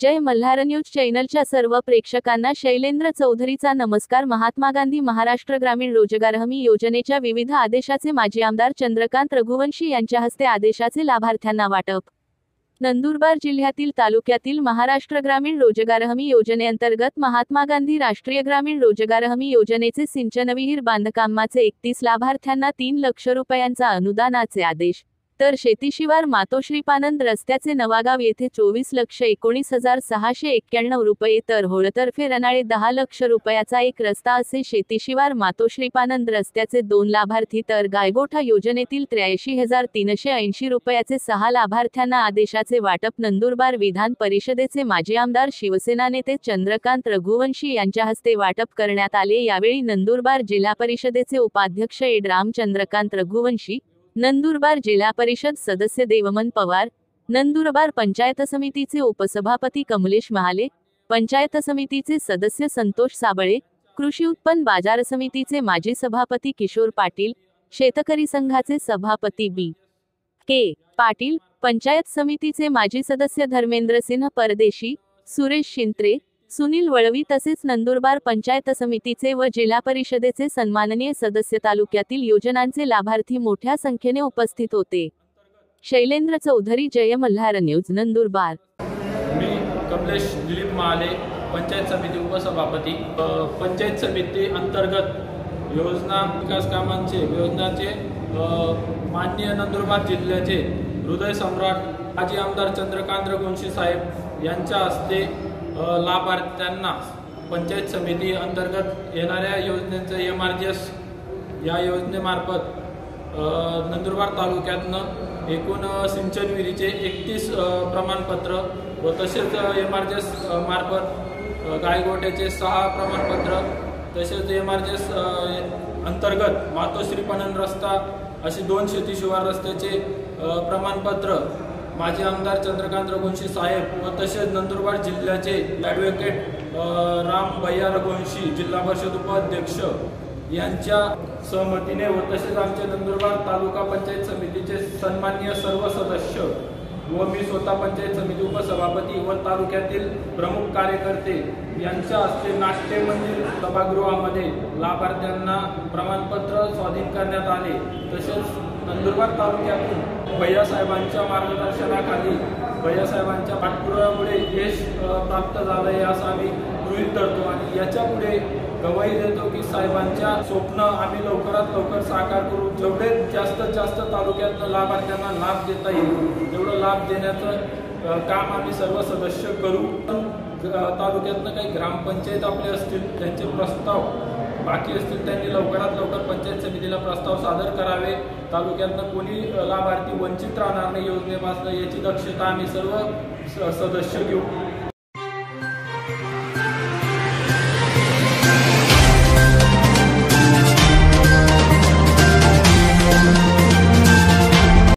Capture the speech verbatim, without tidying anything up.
जय Malhar news चॅनलच्या सर्व प्रेक्षकांना शैलेंद्र चौधरीचा नमस्कार। महात्मा गांधी महाराष्ट्र ग्रामीण रोजगार हमी योजनेच्या विविध आदेशाचे माजी आमदार चंद्रकांत रघुवंशी यांच्या हस्ते आदेशाचे लाभार्थ्यांना वाटप। नंदुरबार जिल्ह्यातील तालुक्यातील महाराष्ट्र ग्रामीण रोजगार हमी योजनेअंतर्गत महात्मा गांधी राष्ट्रीय ग्रामीण रोजगार हमी योजनेचे सिंचन विहीर बांधकामाचे एकतीस लाभार्थ्यांना तीन लक्ष रुपयांचा अनुदानाचे आदेश, तर शेतीशिवार मातोश्रीपानंद रस्त्याचे नवागाव येथे चोवीस लक्ष एकोणीस हजार सहाशे एक्क्याण्णव रुपये, तर होळतर्फे रनाळे दहा लक्ष रुपयाचा एक रस्ता असे शेतीशिवार मातोश्रीपानंद रस्त्याचे दोन लाभार्थी, तर गायगोठा योजनेतील त्र्याऐंशी हजार तीनशे ऐंशी रुपयाचे सहा लाभार्थ्यांना आदेशाचे वाटप नंदुरबार विधान परिषदेचे माजी आमदार शिवसेना नेते चंद्रकांत रघुवंशी यांच्या हस्ते वाटप करण्यात आले। यावेळी नंदुरबार जिल्हा परिषदेचे उपाध्यक्ष एड राम चंद्रकांत रघुवंशी, नंदुरबार जिल्हा परिषद सदस्य देवमन पवार, नंदुरबार पंचायत समितीचे उपसभापती कमलेश महाले, पंचायत समितीचे सदस्य संतोष साबळे, कृषी उत्पन्न बाजार समितीचे माजी सभापती किशोर पाटील, शेतकरी संघाचे सभापती बी के पाटील, पंचायत समितीचे माजी सदस्य धर्मेंद्र सिंह परदेशी, सुरेश शिंत्रे, सुनील वळवी तसेच नंदुरबार पंचायत समितीचे व जिल्हा परिषदेचे सन्माननीय सदस्य तालुक्यातील योजनांचे लाभार्थी मोठ्या संख्येने उपस्थित होते। शैलेंद्र चौधरी, जय मल्हार न्यूज, नंदुरबार। मी कमलेश दिलीप महाले, पंचायत समिती उपसभापती। पंचायत समिती अंतर्गत योजना विकास कामांचे योजनाचे माननीय नंदुरबार जिल्ह्याचे हृदय सम्राट माजी आमदार चंद्रकांत रघुवंशी साहेब यांच्या हस्ते लाभार्थ्यांना पंचायत समिती अंतर्गत येणाऱ्या योजनेचं एम आर जी एस या योजनेमार्फत नंदुरबार तालुक्यातनं एकूण सिंचन विहिरीचे एकतीस प्रमाणपत्र व तसेच एम आर जी एस मार्फत गायगोट्याचे सहा प्रमाणपत्र, तसेच एम आर जी एस अंतर्गत मातोश्रीपानंद रस्ता अशी दोन शेतीशिवार रस्त्याचे प्रमाणपत्र माजी आमदार चंद्रकांत रघुवंशी साहेब व तसेच नंदुरबार जिल्ह्याचे ॲडव्होकेट राम भैया रघुवंशी जिल्हा परिषद उपाध्यक्ष यांच्या सहमतीने व तसेच आमचे नंदुरबार तालुका पंचायत समितीचे सन्माननीय सर्व सदस्य व मी स्वतः पंचायत समिती उपसभापती व तालुक्यातील प्रमुख कार्यकर्ते यांच्या हस्ते नाट्य मंदिर सभागृहामध्ये लाभार्थ्यांना प्रमाणपत्र स्वाधीन करण्यात आले। तसेच नंदुरबार तालुक्यातून भैयासाहेबांच्या मार्गदर्शनाखाली भैयासाहेबांच्या पाठपुराव्यामुळे यश प्राप्त झालं आहे असं आम्ही गृहीत धरतो आणि याच्या पुढे गवाही देतो की साहेबांच्या स्वप्न आम्ही लवकरात लवकर साकार करू। जेवढे जास्तीत जास्त तालुक्यातनं लाभार्थ्यांना लाभ देता येईल तेवढं लाभ देण्याचं काम आम्ही सर्व सदस्य करू। तालुक्यातनं काही ग्रामपंचायत आपले असतील त्यांचे प्रस्ताव बाकी असतील त्यांनी लवकरात लवकर पंचायत समितीला प्रस्ताव सादर करावे। तालुक्यातनं कोणी लाभार्थी वंचित राहणार नाही योजनेपासून याची दक्षता आम्ही सर्व सदस्य घेऊ।